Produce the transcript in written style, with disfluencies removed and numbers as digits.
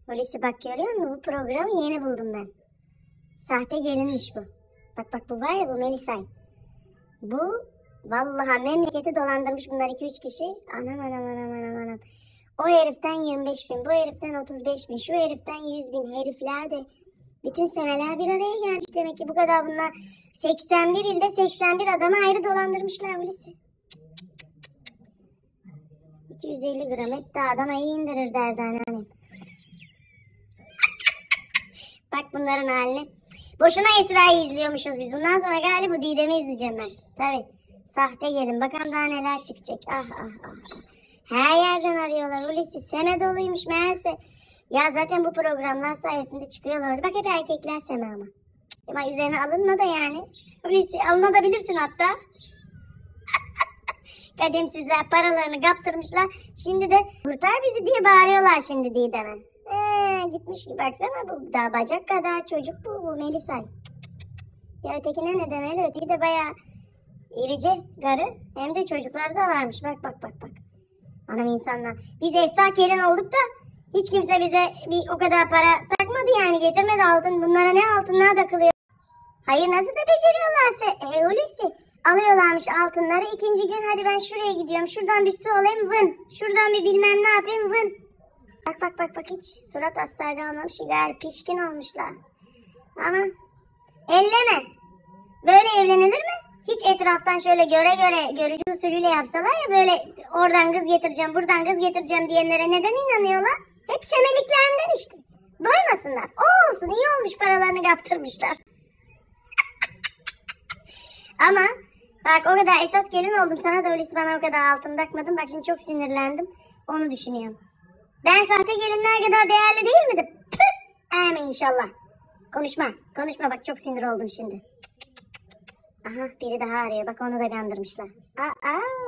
Hulusi bak görüyor musun? Bu programı yeni buldum ben. Sahte gelinmiş bu. Bak bu var ya, bu Melisay. Bu vallahi memleketi dolandırmış bunlar 2-3 kişi. Anam. O heriften 25 bin, bu heriften 35 bin, şu heriften 100 bin. Herifler de bütün seneler bir araya gelmiş demek ki, bu kadar bunlar. 81 ilde 81 adamı ayrı dolandırmışlar Hulusi. 250 gram et de adama iyi indirir derdi anneannem. Bak bunların haline. Boşuna Esra'yı izliyormuşuz biz. Bundan sonra galiba bu Didem'i izleyeceğim ben. Tabii. Sahte gelin. Bakalım daha neler çıkacak. Ah. Her yerden arıyorlar Hulusi. Seme doluymuş meğerse. Ya zaten bu programlar sayesinde çıkıyorlar orada. Bak hep erkekler Seme ama. Ama üzerine alınma da yani. Hulusi alınabilirsin hatta. Kademsizler paralarını kaptırmışlar. Şimdi de kurtar bizi diye bağırıyorlar şimdi Didem'e. Gitmiş ki baksana, bu daha bacak kadar çocuk bu Melisay. Ya ötekine ne demeli? Öteki de bayağı irice garı. Hem de çocukları da varmış. Bak. Anam insanlar. Biz Esra gelin olduk da hiç kimse bize o kadar para takmadı yani. Getirmedi altın. Bunlara ne altınlar takılıyor. Hayır nasıl da beceriyorlarsa. Hulusi alıyorlarmış altınları. İkinci gün hadi ben şuraya gidiyorum. Şuradan bir su alayım vın. Şuradan bir bilmem ne yapayım vın. Bak hiç surat astarda olmamış. Gayet pişkin olmuşlar. Ama elleme. Böyle evlenilir mi? Hiç etraftan şöyle görücü usulüyle yapsalar ya, böyle oradan kız getireceğim, buradan kız getireceğim diyenlere neden inanıyorlar? Hep semeliklerinden işte. Doymasınlar. O olsun, iyi olmuş, paralarını kaptırmışlar. Ama bak o kadar esas gelin oldum sana da Hulusi bana o kadar altın takmadın. Bak şimdi çok sinirlendim. Onu düşünüyorum. Ben sahte gelinler kadar değerli değil midir? Püh! İnşallah. Konuşma bak çok sinir oldum şimdi. Aha biri daha arıyor. Bak onu da kandırmışlar.